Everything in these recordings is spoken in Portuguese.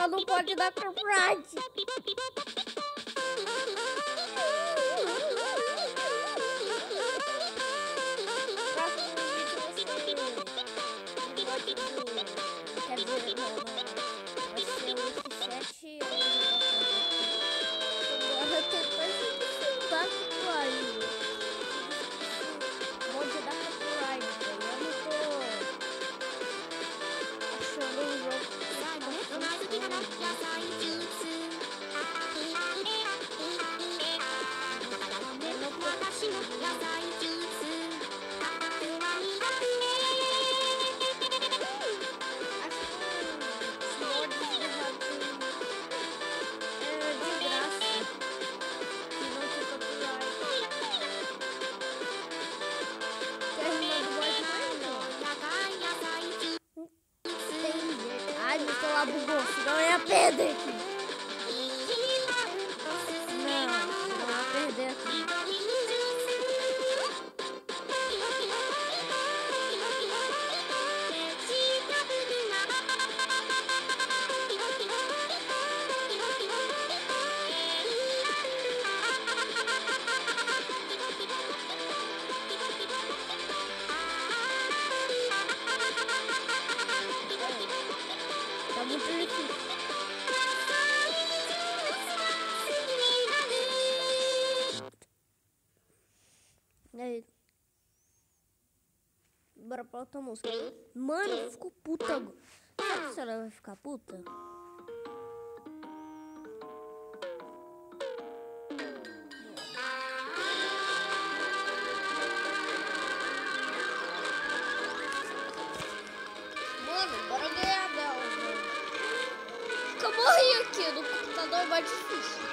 Só não pode dar copyright. Quer dizer, não. Vai ser o F7. Agora tem coisa que dá copyright. Pode dar copyright, velho. Eu não tô achando um jogo. Ai, meu celular bugou, senão eu ia perder aqui. Não ia perder aqui. Tá muito difícil. E aí? Bora pra outra música. Mano, ficou puta agora. Será que ela vai ficar puta? Mano, bora ganhar dela. Fica morri aqui no computador, é mais difícil.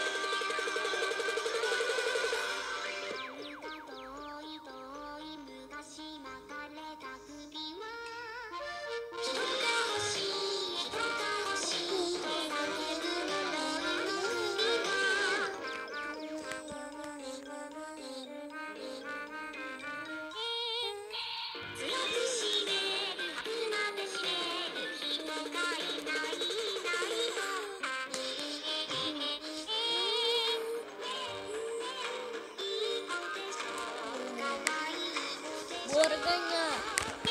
Bora ganhar.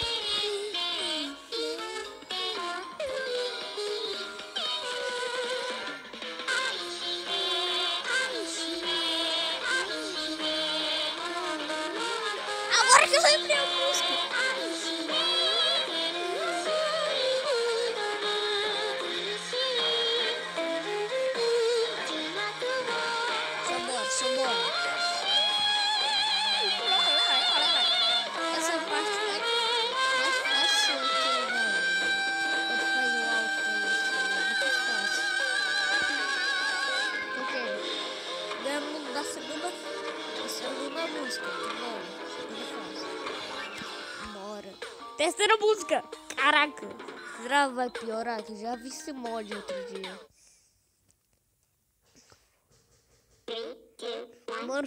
Agora que eu lembrei a música. Sambora. Essa parte mais fácil que eu quando faz o alto, é muito fácil. Porque ganhamos da segunda música, tá bom? Segunda fase. Bora. Terceira música. Caraca. Será que vai piorar? Que eu já vi esse mod outro dia. Mano.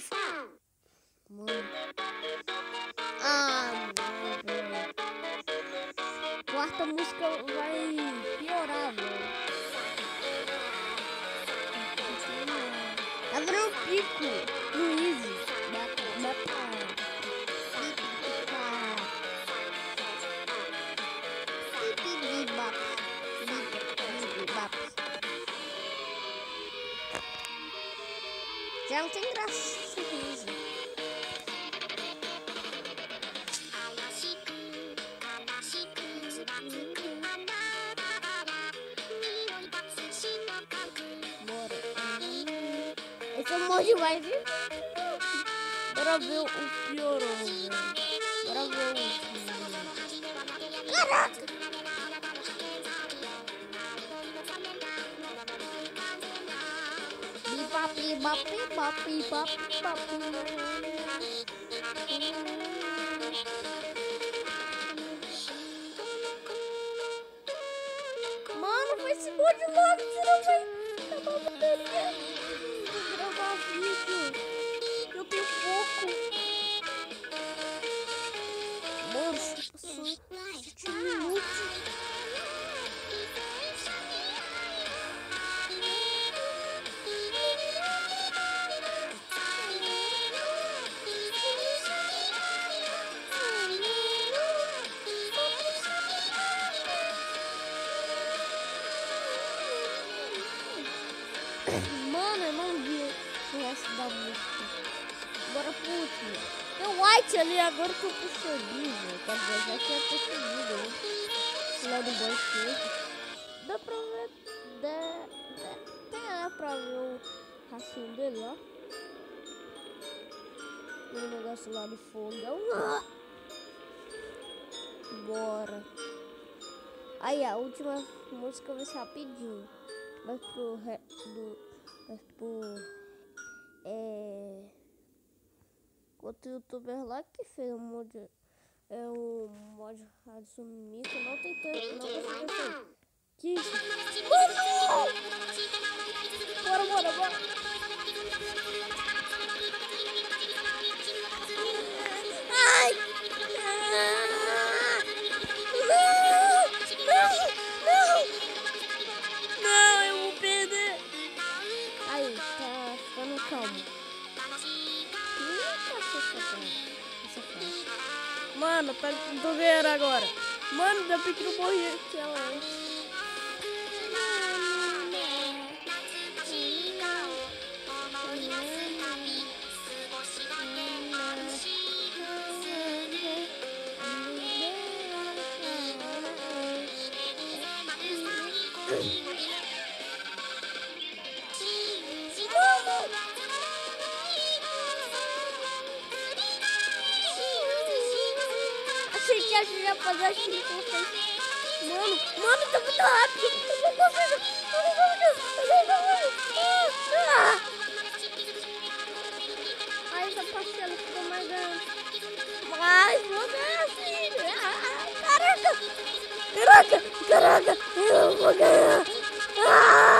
Mano. Quarta música vai piorar, velho. Tá virando pico. Luiz. Já não tem graça esse riso. Bora. Esse é o mod mais difícil. Bora ver o piorou, velho. Bora ver o último. Caraca! Bip. Mano, vai se mod logo, senão vai acabar a bateria. Vou gravar vídeo. Eu tenho pouco. Mano, passou 7 minutos. o resto da música. Bora pro último. Tem o White ali, agora que eu percebi, velho. Quer dizer, já tinha percebido, né? Esse lado do boy. Dá pra ver. Dá pra ver o racinho dele lá. E o negócio lá do fogão. Bora. Aí a última música vai ser rapidinho. Vai pro outro youtuber lá que fez um mod. É o mod Radisson Mico. Não tem tempo, não conseguiu fazer. Que isso? Mano! Bora. Ai! Não, eu vou perder. Aí, tá ficando calmo. Mano, tô ganhando agora. Mano, ainda bem que não morri aquela. Achei que a gente ia fazer assim com vocês. Mano, tá muito rápido. Eu não consigo. Ai, essa parcela ficou mais grande. Mas vou ganhar assim. Caraca. Eu vou ganhar.